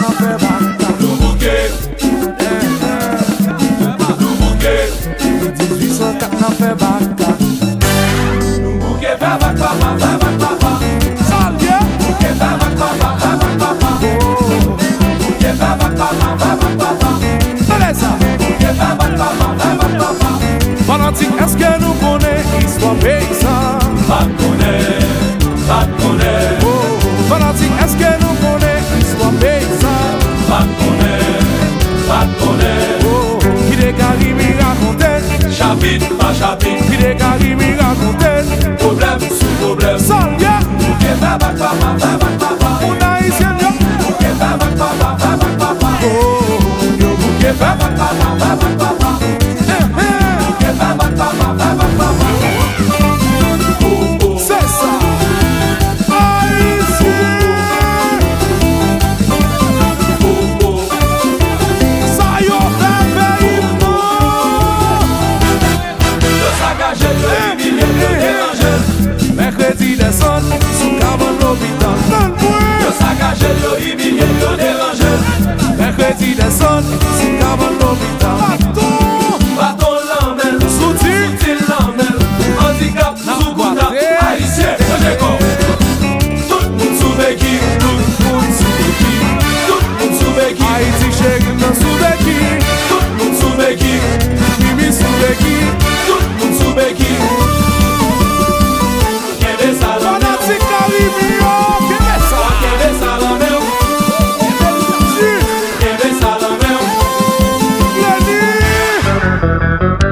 nan fè baka. Nou bouke, nou bouke, 1804 nan fè baka. nou bouke, fè bak papa, fè bak papa. Salye! Bouke, fè bak papa, fè bak papa. Bouke, fè bak papa, fè bak papa. Sole sa! Bouke, fè bak papa, fè bak papa. Fanatik, eske nou konen histoire paysan? Pat konen, pat konen. Fanatik, eske nou konen histoire paysan? Pat konen, pat konen. Ki de Karimi rakonte, Chapit pa chapit, ki de Karimi rakonte. problem sou problem. Salye! Bouke, fè bak papa, fè bak papa. On a isyen yo! Bouke, fè bak papa, fè bak papa. Bouke, fè bak papa, fè bak papa. Bouke, fè bak papa, fè bak papa. C'est ça! Haïtien! Sa yo fè peyi nou! Yo sagaje, yo humilié, yo dérangé. Mercredi deson, sou kavan l'hobital. Yo sagaje, yo humilié, yo dérangé. Mercredi deson, sou kavan l'hobital. Baton l'emmène, Souti! til l'emmène. Handicap, sous gouda, haïtien, yo déco. Tout moun sou beki, tout moun sou beki. Tout moun sou beki, Haïti chéri nan soubeki. tout moun sou beki. Mimi soubeki. Tout moun sou beki. Kebe salame, Fanatik Karimi yo! Kebe sa! kebe salame, kebe salame. Leni!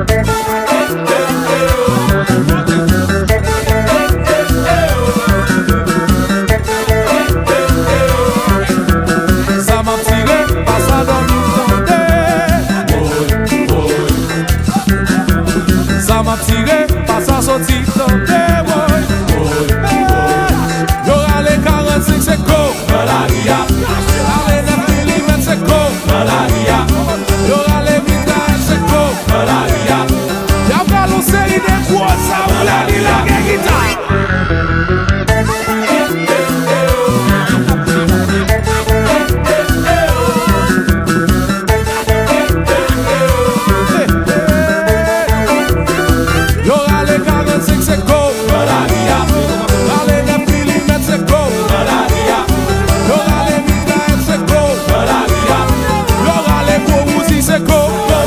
Sa m'a tire, pas sa don nou tande. Sa m'a tire, pas sa soti tande. Yo rale 45 se ko. Malaria, Ale 9 mm se ko. malaria, Yo rale 8 se ko. malaria. Ya valon seri de kwa sa ou la li la gen gita. Yo rale 45 se ko. Malaria, Rale 9 mm se ko. malaria, Yo rale 8 se ko. malaria. Yo rale kwa ouzi se ko.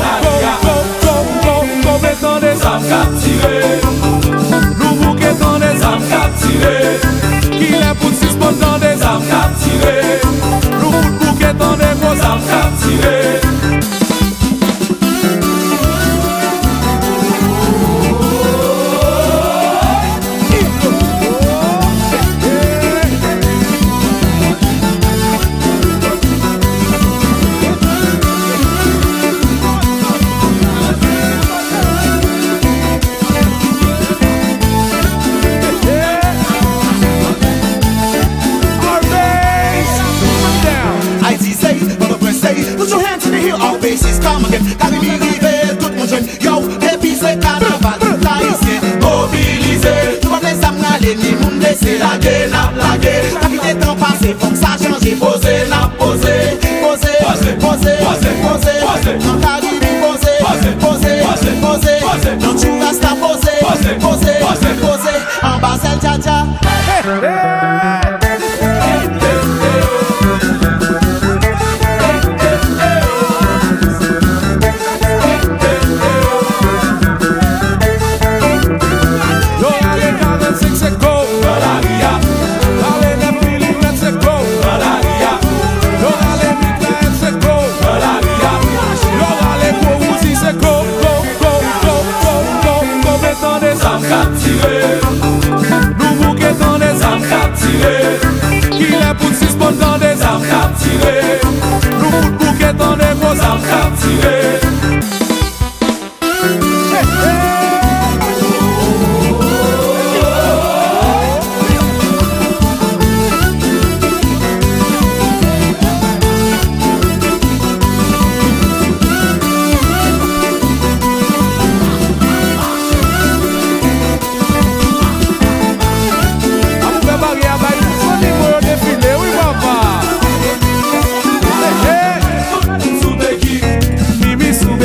Ko metan de Sam kap tire, nou bouke tan de sam kap tire, Ki le pout si spot tan de sam kap tire, Nou pout bouke tan de ko sam kap tire. Haïti say, Papa Prince say, put your hands in the air, all bases come again. Karimi rive, tout moun jwen, yo, epi se carnaval, tout haïtien mobilisé. Tout moun les âmes n'allez, ni moun laissé la guerre, n'a blagué. Capité temps passé, faut que ça change, posé, n'a posé, posé, posé, posé, posé, dans Karimi posé, posé, posé, dans Churasta posé, posé, posé, en Basel Dja Dja. Yo rale 45 se ko. Malaria, Rale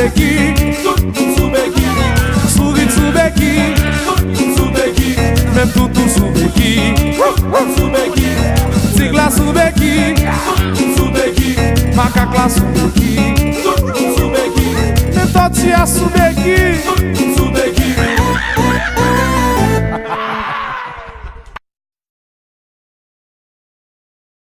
beki, tout moun sou beki, sourit sou beki, tout moun sou beki, même toutou sou beki, tout moun sou beki, tigla sou beki, tout moun sou beki, macaque la sou beki, tout moun sou beki, même tortilla sou beki, tout moun